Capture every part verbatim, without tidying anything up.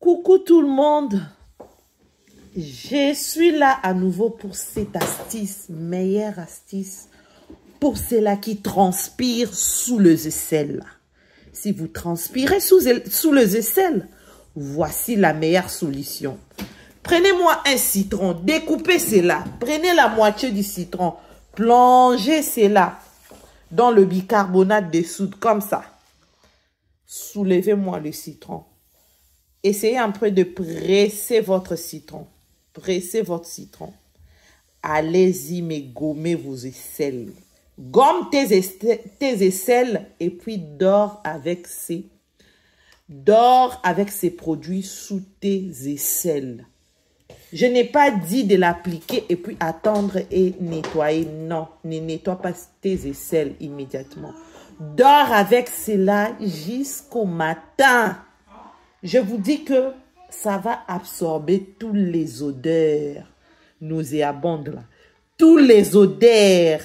Coucou tout le monde, je suis là à nouveau pour cette astuce, meilleure astuce pour ceux-là qui transpirent sous les aisselles. Si vous transpirez sous, sous les aisselles, voici la meilleure solution. Prenez-moi un citron, découpez cela, prenez la moitié du citron, plongez cela dans le bicarbonate de soude comme ça. Soulevez-moi le citron. Essayez un peu de presser votre citron. Pressez votre citron. Allez-y, mais gommez vos aisselles. Gomme tes, tes aisselles et puis dors avec ces, dors avec ces produits sous tes aisselles. Je n'ai pas dit de l'appliquer et puis attendre et nettoyer. Non, ne nettoie pas tes aisselles immédiatement. Dors avec cela jusqu'au matin. Je vous dis que ça va absorber toutes les odeurs nauséabondes là. Tous les odeurs.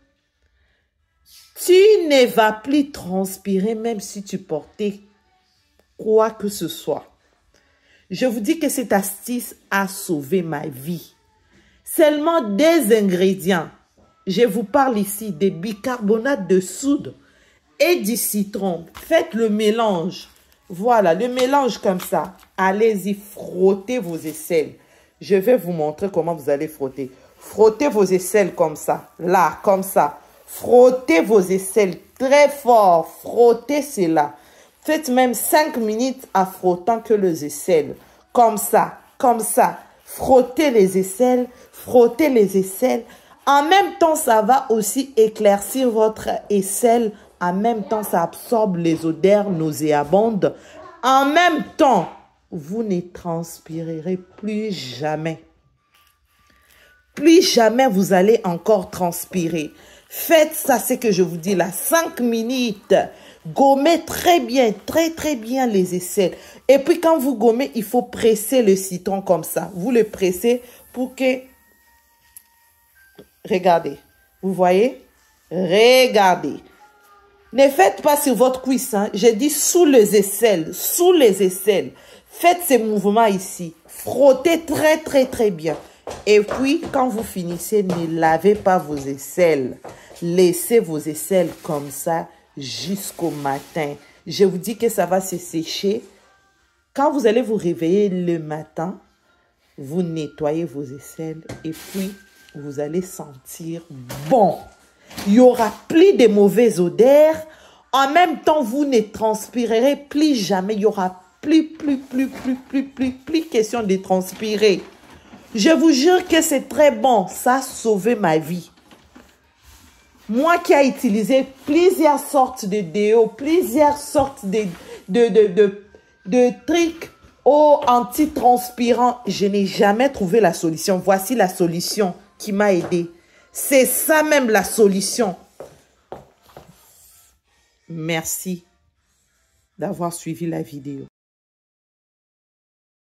Tu ne vas plus transpirer même si tu portais quoi que ce soit. Je vous dis que cette astuce a sauvé ma vie. Seulement des ingrédients. Je vous parle ici des bicarbonates de soude et du citron. Faites le mélange. Voilà, le mélange comme ça. Allez-y, frottez vos aisselles. Je vais vous montrer comment vous allez frotter. Frottez vos aisselles comme ça. Là, comme ça. Frottez vos aisselles très fort. Frottez cela. Faites même cinq minutes à frottant que les aisselles. Comme ça, comme ça. Frottez les aisselles. Frottez les aisselles. En même temps, ça va aussi éclaircir votre aisselle. En même temps, ça absorbe les odeurs nauséabondes. En même temps, vous ne transpirerez plus jamais. Plus jamais vous allez encore transpirer. Faites ça, c'est que je vous dis là, cinq minutes. Gommez très bien, très très bien les aisselles. Et puis quand vous gommez, il faut presser le citron comme ça. Vous le pressez pour que... Regardez, vous voyez? Regardez. Ne faites pas sur votre cuisse, hein. J'ai dit sous les aisselles, sous les aisselles. Faites ces mouvements ici. Frottez très, très, très bien. Et puis, quand vous finissez, ne lavez pas vos aisselles. Laissez vos aisselles comme ça jusqu'au matin. Je vous dis que ça va se sécher. Quand vous allez vous réveiller le matin, vous nettoyez vos aisselles et puis vous allez sentir bon. Il n'y aura plus de mauvaises odeurs. En même temps, vous ne transpirerez plus jamais. Il n'y aura plus, plus, plus, plus, plus, plus, plus question de transpirer. Je vous jure que c'est très bon. Ça a sauvé ma vie. Moi qui ai utilisé plusieurs sortes de déos, plusieurs sortes de, de, de, de, de trucs au anti-transpirant, je n'ai jamais trouvé la solution. Voici la solution qui m'a aidé. C'est ça même la solution. Merci d'avoir suivi la vidéo.